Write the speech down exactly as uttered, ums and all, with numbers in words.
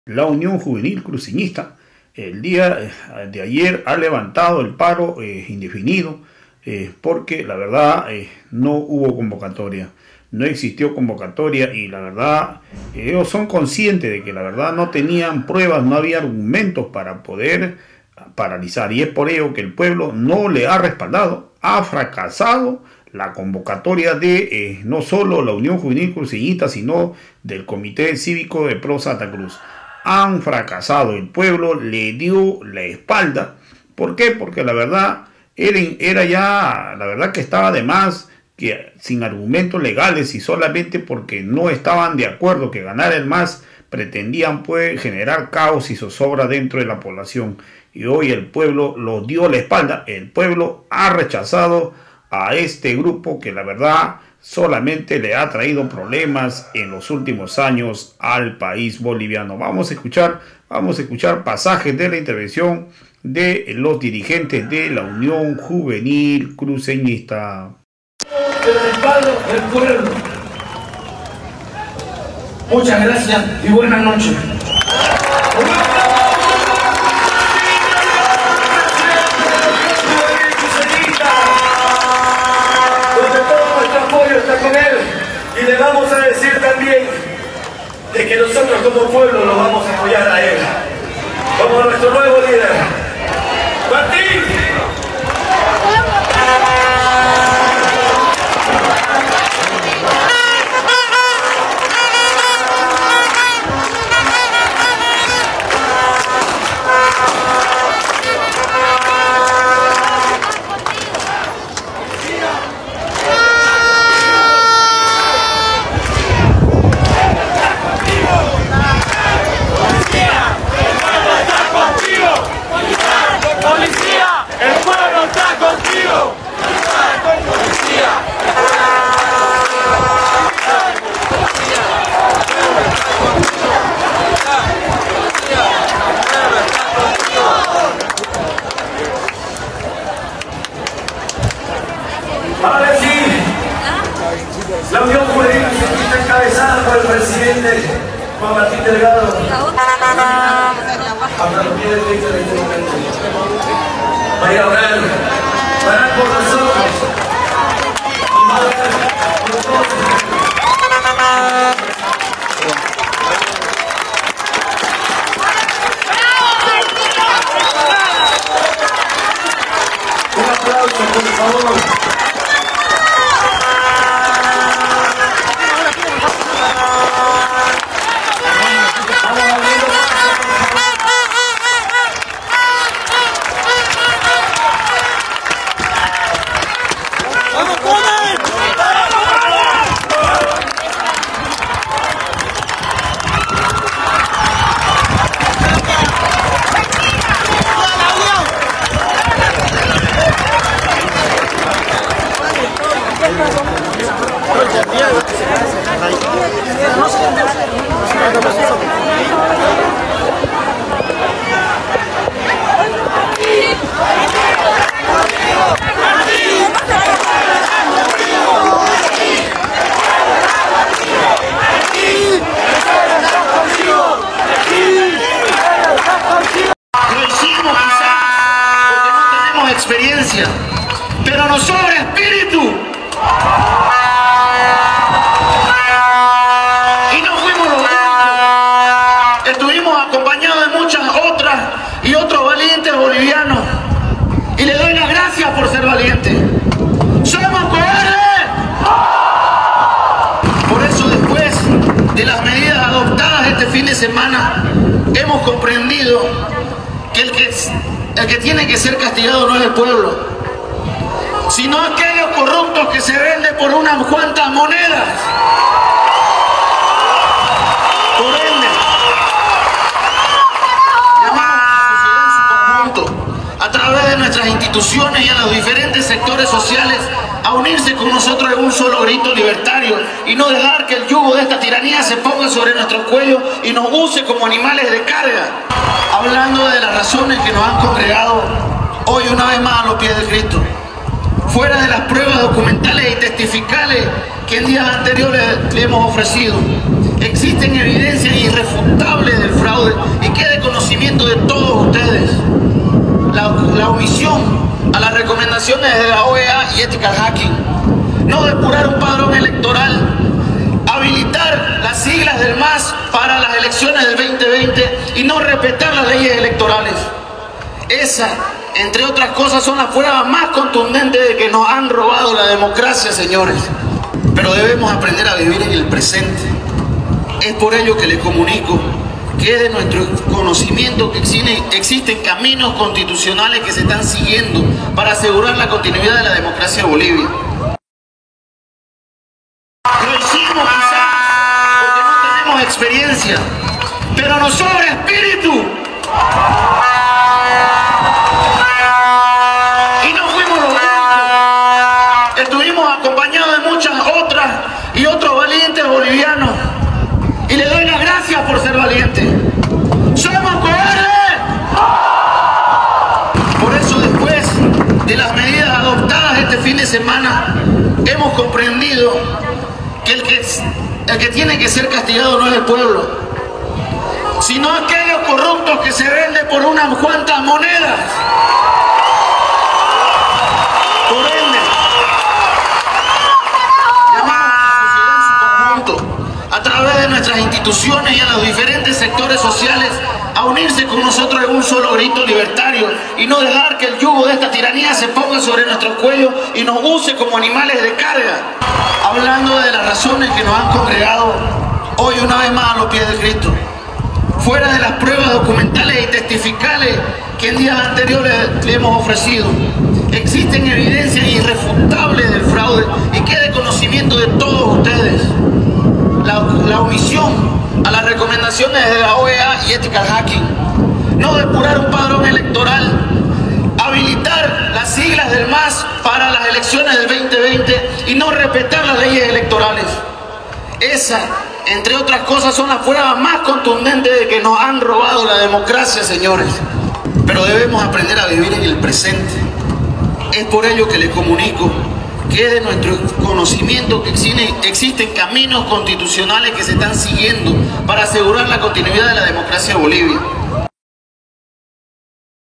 La Unión Juvenil Cruceñista el día de ayer ha levantado el paro eh, indefinido eh, porque la verdad eh, no hubo convocatoria, no existió convocatoria y la verdad ellos son conscientes de que la verdad no tenían pruebas, no había argumentos para poder paralizar, y es por ello que el pueblo no le ha respaldado, ha fracasado la convocatoria de eh, no solo la Unión Juvenil Cruceñista, sino del Comité Cívico de Pro Santa Cruz. Han fracasado, el pueblo le dio la espalda. ¿Por qué? Porque la verdad era, era ya, la verdad que estaba de más, que sin argumentos legales y solamente porque no estaban de acuerdo que ganara el MAS, pretendían pues generar caos y zozobra dentro de la población. Y hoy el pueblo lo dio la espalda, el pueblo ha rechazado a este grupo que la verdad solamente le ha traído problemas en los últimos años al país boliviano. Vamos a escuchar, vamos a escuchar pasajes de la intervención de los dirigentes de la Unión Juvenil Cruceñista. El respaldo del pueblo. Muchas gracias y buenas noches. Y le vamos a decir también de que nosotros como pueblo lo vamos a apoyar a él, como nuestro nuevo líder, Martín. Ahora sí, la Unión Juvenil está encabezada por el presidente Juan Martín Delgado. Hasta los pies del techo en este momento. Vaya a orar, orar por nosotros. Y orar por todos. Un aplauso, por favor. Experiencia, pero nos sobra espíritu. Y no fuimos los únicos. Estuvimos acompañados de muchas otras y otros valientes bolivianos. Y le doy las gracias por ser valientes. ¡Somos cobardes! Por eso, después de las medidas adoptadas este fin de semana, hemos comprendido que el que El que tiene que ser castigado no es el pueblo, sino aquellos corruptos que se venden por unas cuantas monedas. Por ende, llamamos a la sociedad en su conjunto, a través de nuestras instituciones y a los diferentes sectores sociales, a unirse con nosotros en un solo grito libertario y no dejar que el yugo de esta tiranía se ponga sobre nuestro cuello y nos use como animales de carga. Hablando de las razones que nos han congregado hoy una vez más a los pies de Cristo, fuera de las pruebas documentales y testificales que en días anteriores le hemos ofrecido, Existen evidencias irrefutables del fraude y quede conocimiento de todos ustedes. La, la omisión a las recomendaciones de la O E A y Ethical Hacking, no depurar un padrón electoral, habilitar las siglas del M A S para las elecciones del veinte veinte y no respetar las leyes electorales. Esa, entre otras cosas, son las pruebas más contundentes de que nos han robado la democracia, señores. Pero debemos aprender a vivir en el presente. Es por ello que les comunico que es de nuestro conocimiento que existen caminos constitucionales que se están siguiendo para asegurar la continuidad de la democracia en Bolivia. Lo hicimos quizás porque no tenemos experiencia, pero nos sobra espíritu. Y no fuimos los únicos. Estuvimos acompañados de muchas otras y otros valientes bolivianos. Y le doy las gracias por ser valiente. ¡Somos cobardes! Por eso, después de las medidas adoptadas este fin de semana, hemos comprendido que el que, el que tiene que ser castigado no es el pueblo, sino aquellos corruptos que se venden por unas cuantas monedas. Por ende, llamamos a la sociedad en su conjunto, a través de nuestras instituciones y a los diferentes sectores sociales, a unirse con nosotros en un solo grito libertario y no dejar que el yugo de esta tiranía se ponga sobre nuestros cuellos y nos use como animales de carga. Hablando de las razones que nos han congregado hoy una vez más a los pies de Cristo, fuera de las pruebas documentales y testificales que en días anteriores le hemos ofrecido, existen evidencias irrefutables del fraude y quede conocimiento de todos ustedes. La, la omisión a las recomendaciones de la O E A y Ethical Hacking, no depurar un padrón electoral, habilitar las siglas del M A S para las elecciones del veinte veinte y no respetar las leyes electorales. Esa, entre otras cosas, son las pruebas más contundentes de que nos han robado la democracia, señores. Pero debemos aprender a vivir en el presente. Es por ello que les comunico que es de nuestro conocimiento que existen caminos constitucionales que se están siguiendo para asegurar la continuidad de la democracia en Bolivia.